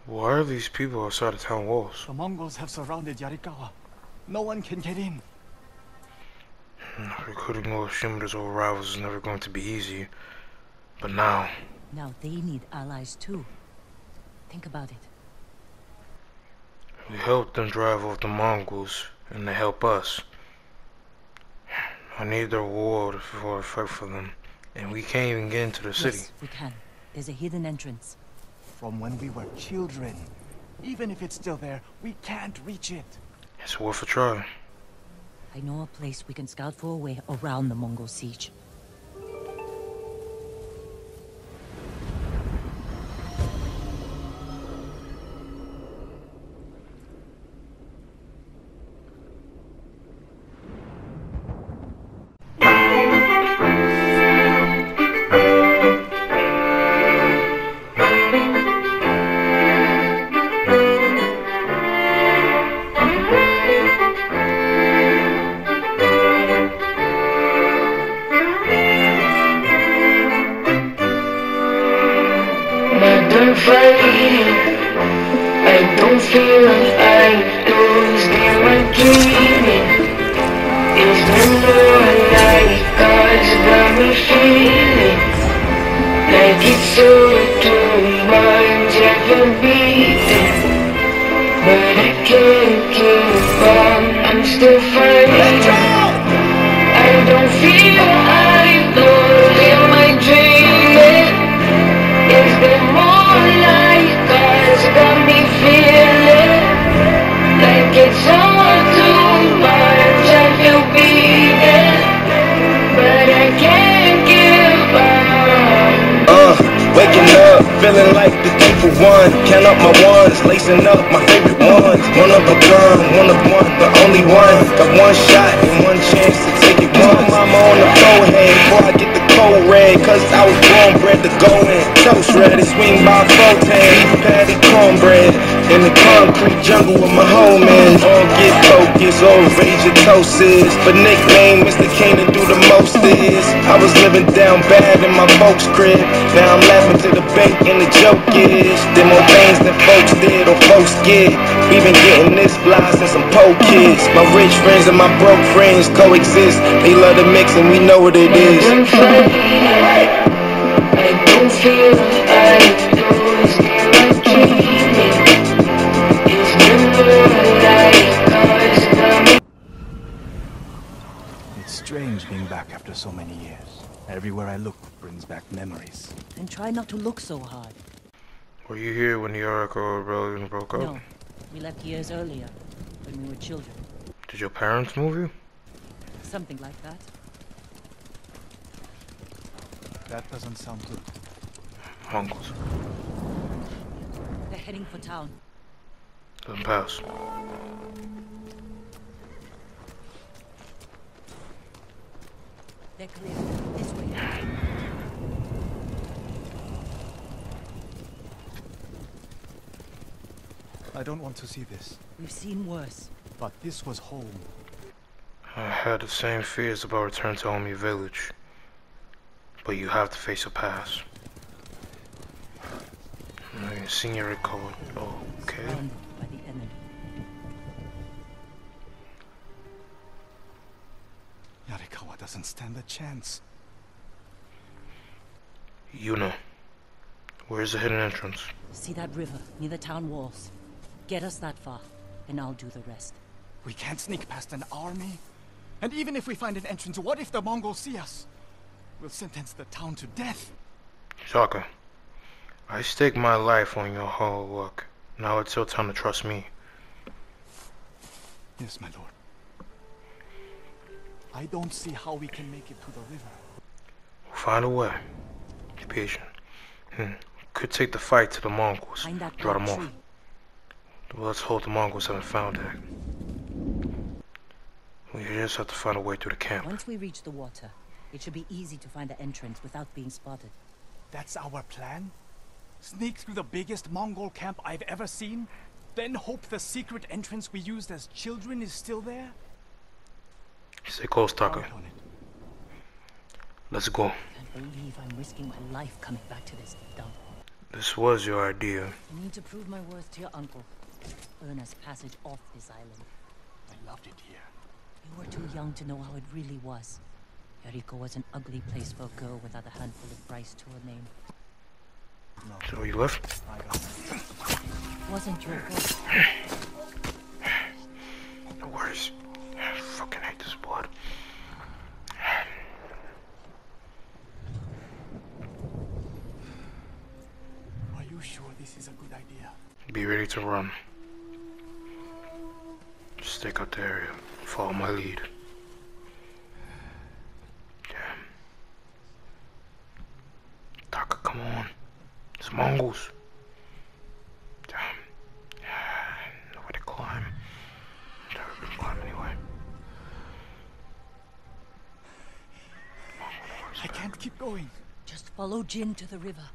Why are these people outside the town walls? The Mongols have surrounded Yarikawa. No one can get in. Recruiting more shimmers or rivals is never going to be easy. But now Now they need allies too. Think about it. we help them drive off the Mongols, and they help us. I need their reward before I fight for them. And we can't even get into the city. Yes, we can. There's a hidden entrance. From when we were children. Even if it's still there, we can't reach it. It's worth a try. I know a place we can scout for a way around the Mongol siege. I don't feel like losing my dreaming. Is there more like God's got me feeling like it's all too much ever beating, but I can't keep on. I'm still fighting. I don't feel like losing my dreaming. Is there more like God's got me feeling like it's all too much? I feel beaten, but I can't give up. Waking up, feeling like the day for one. Count up my ones, lacing up my favorite ones. One of a kind, one of one, the only one. Got one shot and one chance to take it one. Mama on the forehead before I get the cold red, cause I was born bred to go in. Toast ready, swing by 410, beef patty cornbread. In the concrete jungle with my homies. All get focused, all rage your toast is. But nickname Mr. King to do the most is. I was living down bad in my folks' crib. Now I'm laughing to the bank and the joke is there more things than folks did or folks get. We been getting this fly since some poor kids. My rich friends and my broke friends coexist. They love the mix and we know what it is. I don't feel like losing my dreaming. Is there more like God's got me? It's strange being back after so many years. Everywhere I look brings back memories. And try not to look so hard. Were you here when the Yarikawa rebellion broke up? No, we left years earlier, when we were children. Did your parents move you? Something like that. That doesn't sound good. Mongols. They're heading for town. Let them pass. They're clear. This way. I don't want to see this, We've seen worse. but this was home. I had the same fears about return to Omi village. But you have to face a past. Senior Yarikawa. Okay. Surrounded by the enemy. Yarikawa doesn't stand a chance. Yuna. Where's the hidden entrance? See that river near the town walls? Get us that far, and I'll do the rest. We can't sneak past an army. And even if we find an entrance, what if the Mongols see us? We'll sentence the town to death. Taka. I stake my life on your hard work. Now it's your time to trust me. Yes, my lord. I don't see how we can make it to the river. We'll find a way. Be patient. Could take the fight to the Mongols. Find that Draw them black off. tree. Well, let's hope the Mongols haven't found it. We just have to find a way through the camp. Once we reach the water, it should be easy to find the entrance without being spotted. That's our plan? Sneak through the biggest Mongol camp I've ever seen? Then hope the secret entrance we used as children is still there? Stay close, Taka. Count on it. Let's go. Can't believe I'm risking my life coming back to this dump. This was your idea. I need to prove my worth to your uncle. Earn us passage off this island. I loved it here. You were too young to know how it really was. Yarikawa was an ugly place for a girl without a handful of rice to her name. No, So you left? I got it. Wasn't your fault. No worries. I fucking hate this blood. Are you sure this is a good idea? Be ready to run. Just stake out the area. Follow my lead. Damn. Taka, come on. It's mongols. Damn. Nowhere to climb. Never been climb anyway. I can't keep going. Just follow Jin to the river.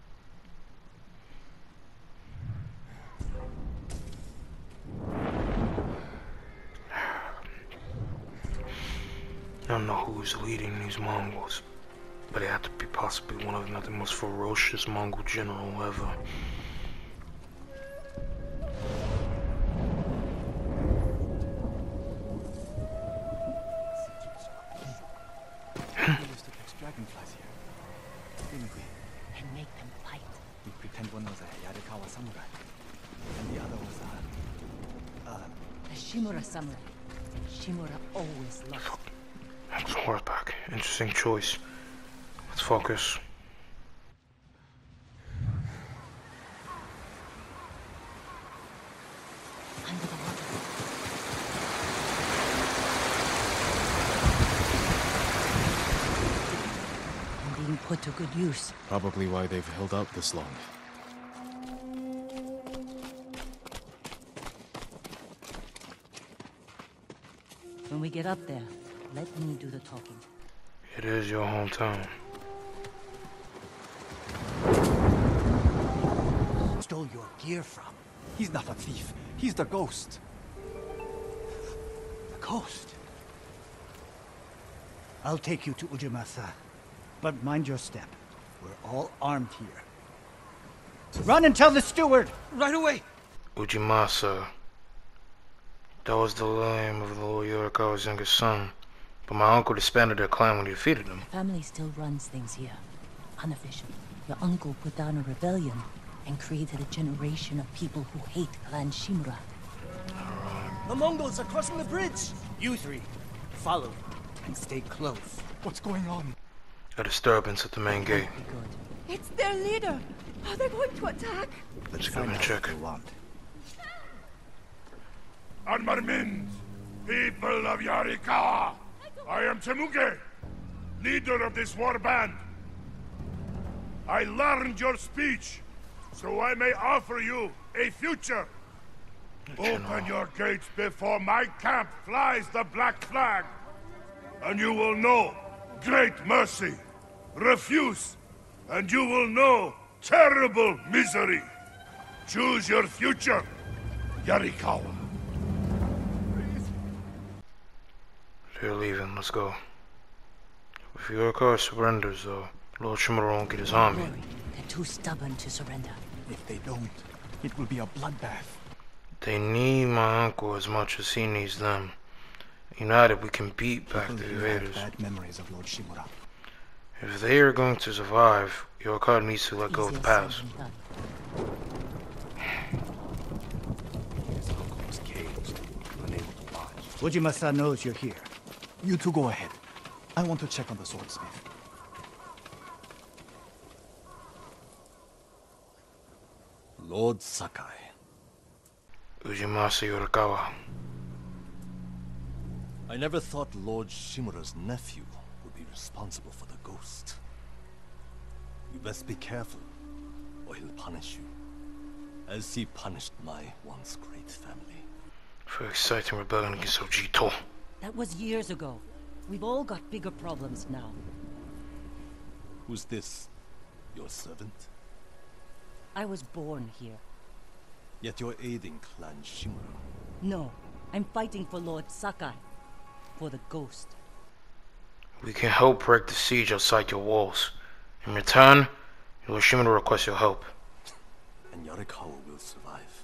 I don't know who's leading these Mongols, but it had to be possibly one of the most ferocious Mongol general ever. We used to catch dragonflies here, didn't we? And make them fight. We pretend one was a Yarikawa samurai, and the other was The Shimura samurai. Shimura always lost. That's horseback. Interesting choice. Let's focus. Under the water. And being put to good use. Probably why they've held out this long. When we get up there, let me do the talking. It is your hometown. stole your gear from. He's not a thief. He's the ghost. The ghost? I'll take you to Ujimasa. But mind your step. We're all armed here. Run and tell the steward! Right away! Ujimasa. That was the name of the Lord Yarikawa's youngest son. But my uncle disbanded their clan when he defeated them. Family still runs things here. Unofficial. Your uncle put down a rebellion and created a generation of people who hate Clan Shimura. The Mongols are crossing the bridge! You three, follow and stay close. What's going on? A disturbance at the main gate. Be good. It's their leader! Are they going to attack? Let's go Find and out check. what they want. Armarmins, people of Yarikawa, I am Temuge, leader of this war band. I learned your speech, so I may offer you a future. Open your gates before my camp flies the black flag, and you will know great mercy. Refuse, and you will know terrible misery. Choose your future, Yarikawa. They're leaving, let's go. If Yarikawa surrenders, though, Lord Shimura won't get his army. Worry. They're too stubborn to surrender. If they don't, it will be a bloodbath. They need my uncle as much as he needs them. United, we can beat back People the here have invaders. bad memories of Lord Shimura. If they are going to survive, Yarikawa needs to let go of the Easier said past. than done. His uncle was caged, unable to watch. Ujimasa knows you're here. You two go ahead. I want to check on the swordsmith. Lord Sakai. Ujimasa Yarikawa. I never thought Lord Shimura's nephew would be responsible for the ghost. You best be careful, or he'll punish you, as he punished my once great family. For exciting rebellion against Ojito. That was years ago. We've all got bigger problems now. Who's this? Your servant? I was born here. Yet you're aiding Clan Shimura. No, I'm fighting for Lord Sakai. For the ghost. We can help break the siege outside your walls. In return, Lord Shimura requests your help. and Yarikawa will survive.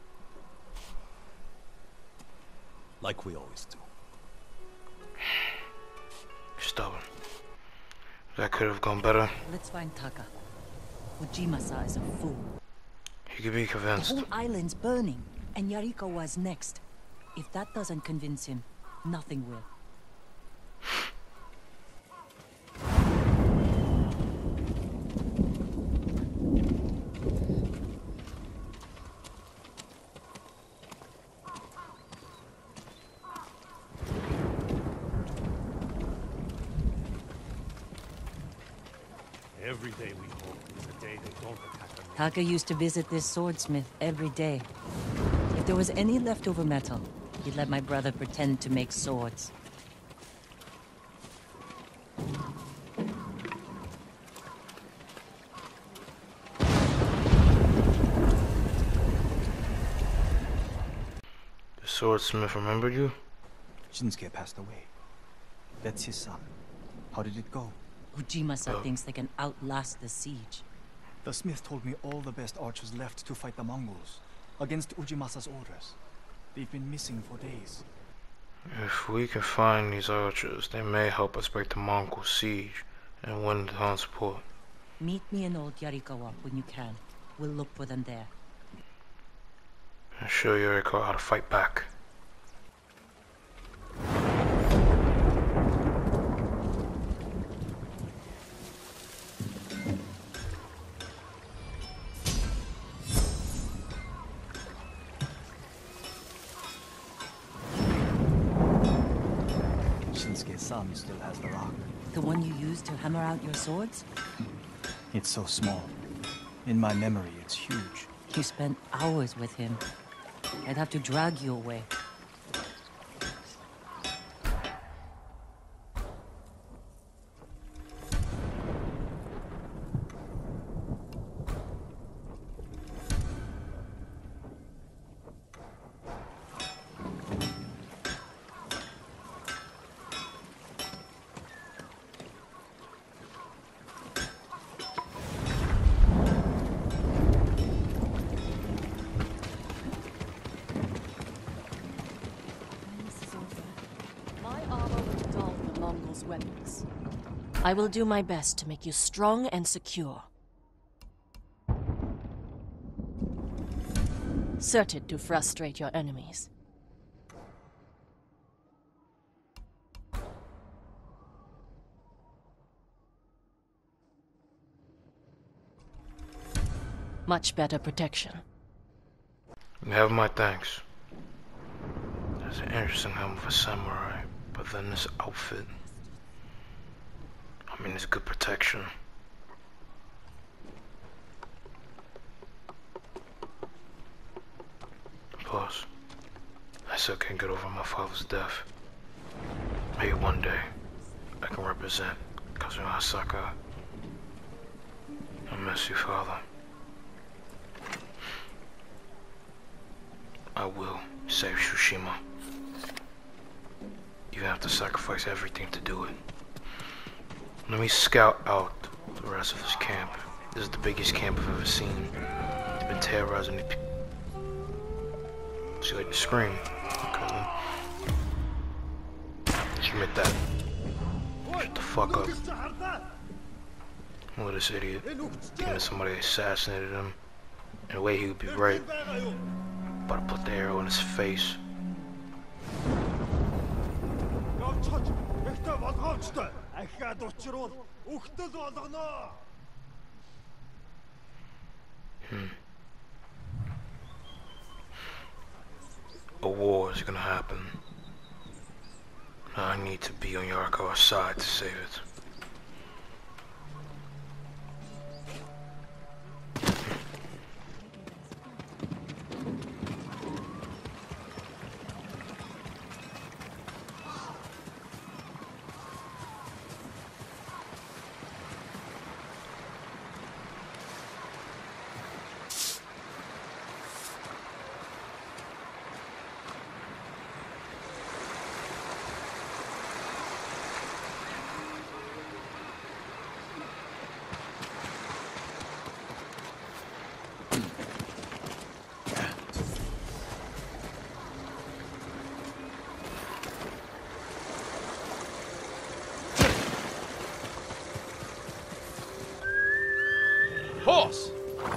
Like we always do. Stubborn. That could have gone better. Let's find Taka. Ujimasa is a fool. He could be The convinced. whole island's burning, and Yarikawa's next. If that doesn't convince him, nothing will. Every day we hope is a day they don't attack the Taka used to visit this swordsmith every day. If there was any leftover metal, he'd let my brother pretend to make swords. The swordsmith remembered you? Shinsuke passed away. That's his son. How did it go? Ujimasa thinks they can outlast the siege. The smith told me all the best archers left to fight the Mongols, against Ujimasa's orders. They've been missing for days. If we can find these archers, they may help us break the Mongol siege and win the town's support. Meet me in Old Yarikawa when you can. We'll look for them there. And show Yarikawa how to fight back. Shinsuke's son still has the rock. The one you used to hammer out your swords? It's so small. In my memory, it's huge. You spent hours with him. I'd have to drag you away. My armor will dull the Mongols' weapons. I will do my best to make you strong and secure. Certain to frustrate your enemies. Much better protection. You have my thanks. That's an interesting helm of a samurai, but then this outfit. I mean, it's good protection. Plus, I still can't get over my father's death. Maybe one day I can represent Kazuma Asaka. I miss you, father. I will save Tsushima. You have to sacrifice everything to do it. Let me scout out the rest of this camp. This is the biggest camp I've ever seen. They've been terrorizing the people. She like to scream. Okay. Just admit that. Shut the fuck up. Look at this idiot. Thinking that somebody assassinated him. In a way he would be right. About to put the arrow in his face. A war is gonna happen. I need to be on Yarikawa's side to save it. Horse!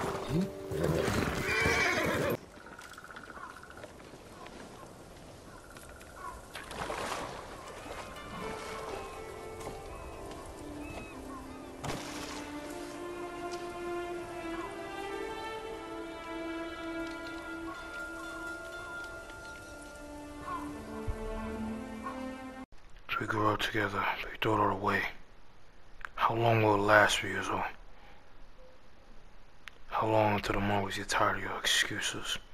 We grew up together, we threw it all away. How long will it last for you, Zo? How long until the Mongols get tired of your excuses?